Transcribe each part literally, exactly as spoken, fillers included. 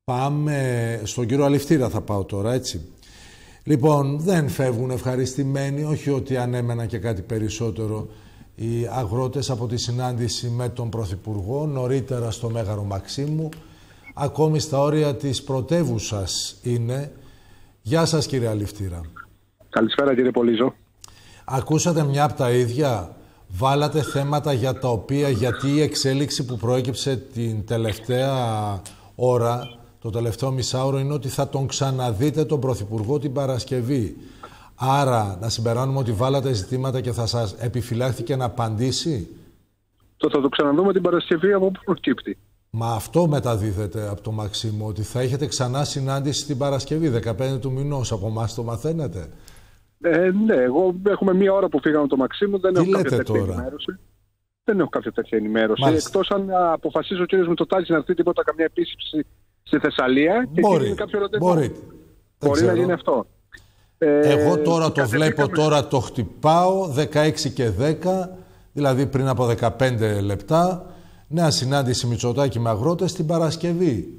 Πάμε στον κύριο Αληφτήρα, θα πάω τώρα, έτσι. Λοιπόν, δεν φεύγουν ευχαριστημένοι, όχι ότι ανέμενα και κάτι περισσότερο, οι αγρότες από τη συνάντηση με τον Πρωθυπουργό, νωρίτερα στο Μέγαρο Μαξίμου, ακόμη στα όρια της πρωτεύουσας είναι. Γεια σας, κύριε Αληφτήρα. Καλησπέρα, κύριε Πολύζο. Ακούσατε μια από τα ίδια, βάλατε θέματα για τα οποία, γιατί η εξέλιξη που προέκυψε την τελευταία ώρα, το τελευταίο μισάωρο, είναι ότι θα τον ξαναδείτε τον Πρωθυπουργό την Παρασκευή. Άρα, να συμπεράνουμε ότι βάλατε ζητήματα και θα σας επιφυλάχθηκε να απαντήσει. Το θα το ξαναδούμε την Παρασκευή, από πού προκύπτει. Μα αυτό μεταδίδεται από το Μαξίμου, ότι θα έχετε ξανά συνάντηση την Παρασκευή, δεκαπέντε του μηνός. Από εμάς το μαθαίνετε. Ε, ναι, εγώ έχουμε μία ώρα που φύγαμε το Μαξίμου, δεν Τι έχω κάποια λέτε τέτοια τώρα? ενημέρωση. Δεν έχω κάποια τέτοια ενημέρωση. Μάλιστα. Εκτός αν αποφασίσει ο κ. Μητσοτάκης να έρθει τίποτα, καμιά επίσκεψη στη Θεσσαλία. Μπορεί, και κάποιο ραντεβού. μπορεί. Μπορεί να γίνει αυτό. Ε, Εγώ τώρα το βλέπω, κατεβήκαμε... τώρα το χτυπάω, δεκαέξι και δέκα, δηλαδή πριν από δεκαπέντε λεπτά, νέα συνάντηση Μητσοτάκη με αγρότες την Παρασκευή.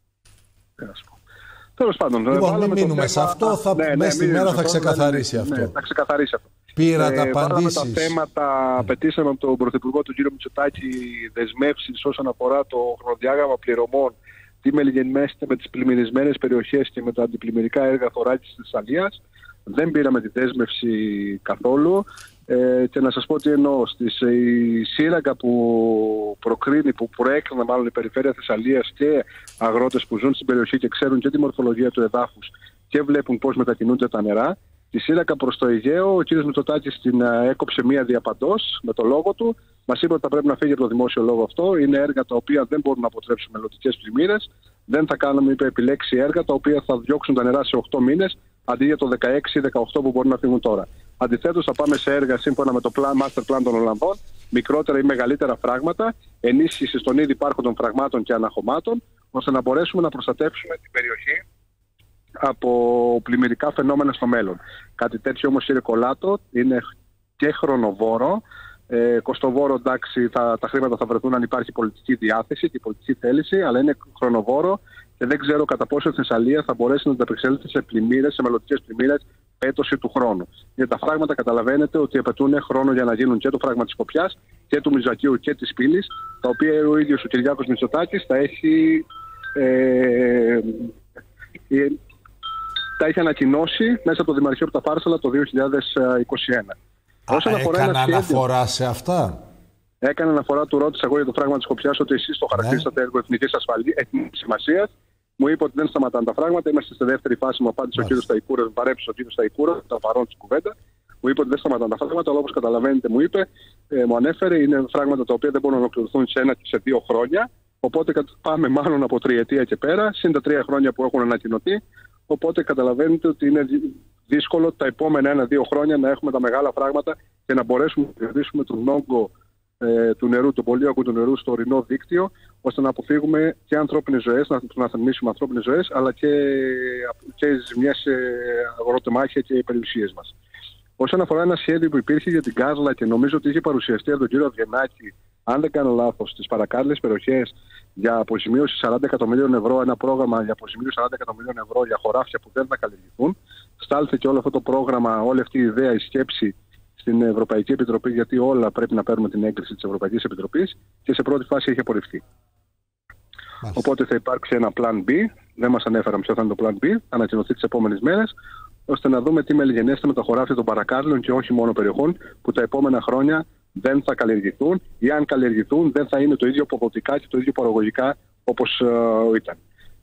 Τέλος πάντων, λοιπόν, μην μείνουμε σε αυτό, θα, ναι, ναι, μέσα στη μέρα θα ξεκαθαρίσει ναι, αυτό. Ναι, θα ξεκαθαρίσει αυτό. Πήρατε ε, απαντήσεις. Βάλαμε τα θέματα, απαιτήσαμε από τον Πρωθυπουργό του κ. Μητσοτάκη δεσμεύσεις όσον αφορά το χρονοδιάγραμμα πληρωμών, τι μελιγενμέστε με τις πλημμυρισμένες περιοχές και με τα αντιπλημμυρικά έργα θωράκης της Θεσσαλίας. Δεν πήραμε τη δέσμευση καθόλου. Ε, και να σας πω τι εννοώ. Στις, η σύραγγα που προκρίνει, που προέκρινε μάλλον η περιφέρεια Θεσσαλίας και αγρότες που ζουν στην περιοχή και ξέρουν και τη μορφολογία του εδάφους και βλέπουν πώς μετακινούνται τα νερά, τη σύραγγα προς το Αιγαίο, ο κ. Μητσοτάκης την έκοψε μία διαπαντός με το λόγο του. Μας είπε ότι θα πρέπει να φύγει από το δημόσιο λόγο αυτό. Είναι έργα τα οποία δεν μπορούν να αποτρέψουν μελλοντικές πλημμύρες. Δεν θα κάνουμε, είπε, επιλέξει έργα τα οποία θα διώξουν τα νερά σε οκτώ μήνες αντί για το δεκαέξι δεκαοκτώ που μπορούν να φύγουν τώρα. Αντιθέτως, θα πάμε σε έργα σύμφωνα με το plan, master plan των Ολλανδών, μικρότερα ή μεγαλύτερα φράγματα, ενίσχυση των ήδη υπάρχοντων φραγμάτων και αναχωμάτων, ώστε να μπορέσουμε να προστατεύσουμε την περιοχή από πλημμυρικά φαινόμενα στο μέλλον. Κάτι τέτοιο όμως, κύριε Κολάτο, είναι και χρονοβόρο. Ε, κοστοβόρο, εντάξει, θα, τα χρήματα θα βρεθούν αν υπάρχει πολιτική διάθεση και πολιτική θέληση, αλλά είναι χρονοβόρο και δεν ξέρω κατά πόσο η Θεσσαλία θα μπορέσει να ανταπεξέλθει σε πλημμύρες, σε μελλοντικές πλημμύρες έτος του χρόνου. Γιατί τα φράγματα, καταλαβαίνετε ότι απαιτούν χρόνο για να γίνουν και το φράγμα της Σκοπιάς και του Μιζακίου και της Πύλης, τα οποία ο ίδιος ο Κυριάκος Μητσοτάκης τα έχει, ε, ε, τα έχει ανακοινώσει μέσα από το Δημαρχείο από τα Φάρσαλα το δύο χιλιάδες είκοσι ένα. Α, έκανε αναφορά σε αυτά. Έκανε αναφορά, του ρώτησα εγώ για το φράγμα της Σκοπιάς ότι εσείς το χαρακτηρίσατε έργο εθνικής σημασίας. Μου είπε ότι δεν σταματάνε τα φράγματα. Είμαστε στη δεύτερη φάση. Μου απάντησε ο κ. Σταϊκούρας, μου παρέψησε ο κ. Σταϊκούρας, τα παρόν της κουβέντα. Μου είπε ότι δεν σταματάνε τα φράγματα, αλλά όπως καταλαβαίνετε, μου είπε, ε, μου ανέφερε, είναι φράγματα τα οποία δεν μπορούν να ολοκληρωθούν σε ένα και σε δύο χρόνια. Οπότε πάμε μάλλον από τριετία και πέρα, συν τα τρία χρόνια που έχουν ανακοινωθεί. Οπότε καταλαβαίνετε ότι είναι δύσκολο τα επόμενα ένα-δύο χρόνια να έχουμε τα μεγάλα φράγματα και να μπορέσουμε να κερδίσουμε τον όγκο ε, του νερού, τον πολύογκο του νερού στο ορεινό δίκτυο, ώστε να αποφύγουμε και ανθρώπινες ζωές, να, να θερμίσουμε ανθρώπινες ζωές, αλλά και, και ζημιές σε αγροτεμάχια και περιουσίες μας. Όσον αφορά ένα σχέδιο που υπήρχε για την Κάζλα και νομίζω ότι είχε παρουσιαστεί από τον κύριο Αυγενάκη, αν δεν κάνω λάθος, στις παρακάτω περιοχές για αποζημίωση σαράντα εκατομμυρίων ευρώ, ένα πρόγραμμα για αποζημίωση σαράντα εκατομμυρίων ευρώ για χωράφια που δεν θα καλλιεργηθούν. Στάλθηκε όλο αυτό το πρόγραμμα, όλη αυτή η ιδέα, η σκέψη στην Ευρωπαϊκή Επιτροπή, γιατί όλα πρέπει να παίρνουμε την έγκριση της Ευρωπαϊκής Επιτροπής και σε πρώτη φάση έχει απορριφθεί. Μάλιστα. Οπότε θα υπάρξει ένα plan B, δεν μας ανέφεραν ποιο θα είναι το plan B, θα ανακοινωθεί τις επόμενες μέρες, ώστε να δούμε τι μελιγενέστε με τα χωράφια των παρακάρλων και όχι μόνο περιοχών που τα επόμενα χρόνια δεν θα καλλιεργηθούν ή αν καλλιεργηθούν δεν θα είναι το ίδιο αποδοτικά και το ίδιο παραγωγικά όπως uh, ήταν.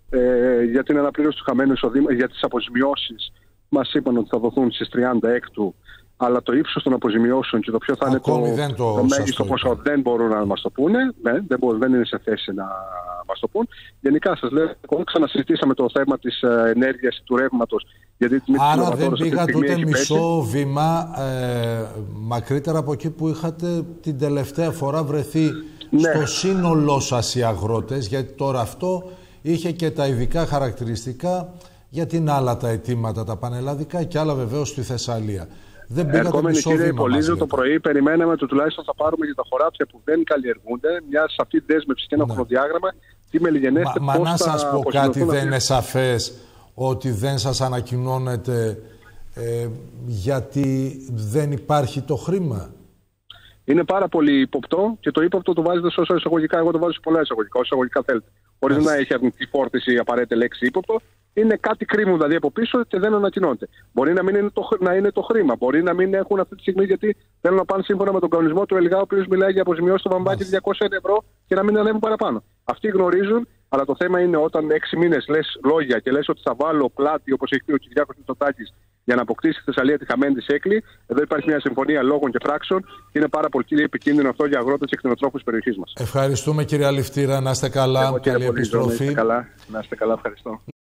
Ε, για την αναπλήρωση του χαμένου εισοδήματος, για τις αποζημιώσεις, μας είπαν ότι θα δοθούν στις τριάντα έκτου, αλλά το ύψος των αποζημιώσεων και το ποιο θα Ακόμη είναι το, το, το μέγιστο ποσό δεν μπορούν να μας το πούνε, ναι, δεν, μπορούν, δεν είναι σε θέση να μας το πούν. Γενικά σας λέω, ξανασυζητήσαμε το θέμα της uh, ενέργειας του ρεύματος. Γιατί άρα δεν πήγατε ούτε μισό βήμα ε, μακρύτερα από εκεί που είχατε την τελευταία φορά βρεθεί, ναι, στο σύνολό σας οι αγρότες, γιατί τώρα αυτό είχε και τα ειδικά χαρακτηριστικά, γιατί είναι άλλα τα αιτήματα τα πανελλαδικά και άλλα βεβαίως στη Θεσσαλία. Δεν πήγατε Ερχόμενοι μισό κύριε βήμα Πολύζο, μας, το πρωί περιμέναμε ότι τουλάχιστον θα πάρουμε για τα χωράφια που δεν καλλιεργούνται μια σαφή δέσμευση και ένα ναι. χρονοδιάγραμμα. Τι με λιγενέστε, Μα, πώς μα να θα σας πω κάτι, δεν αυτοί... είναι σαφές ότι δεν σας ανακοινώνεται ε, γιατί δεν υπάρχει το χρήμα. Είναι πάρα πολύ υποπτό και το ύποπτο το βάζετε σε όσα εισαγωγικά. Εγώ το βάζω σε πολλά εισαγωγικά, όσο εισαγωγικά θέλετε. Χωρίς να έχει αρνητική φόρτιση η απαραίτητη λέξη ύποπτο. Είναι κάτι κρίμου δηλαδή από πίσω και δεν ανακοινώνεται. Μπορεί να μην είναι το, να είναι το χρήμα. Μπορεί να μην έχουν αυτή τη στιγμή γιατί θέλουν να πάνε σύμφωνα με τον κανονισμό του ΕΛΓΑ, ο οποίος μιλάει για αποζημιώσει στο βαμβάκι διακόσια ευρώ και να μην ανέβουν παραπάνω. Αυτοί γνωρίζουν, αλλά το θέμα είναι όταν έξι μήνες λες λόγια και λες ότι θα βάλω πλάτη, όπως έχει πει ο Κυριάκος Μητσοτάκης, για να αποκτήσει η Θεσσαλία τη χαμένη της Έκλη. Εδώ υπάρχει μια συμφωνία λόγων και πράξεων και είναι πάρα πολύ επικίνδυνο αυτό για αγρότες και κτηνοτρόφους της περιοχής μας. Ευχαριστούμε κύριε Αληφτήρα, να είστε καλά. Εγώ, καλή Πολύζο, επιστροφή. Να είστε καλά, να είστε καλά, ευχαριστώ.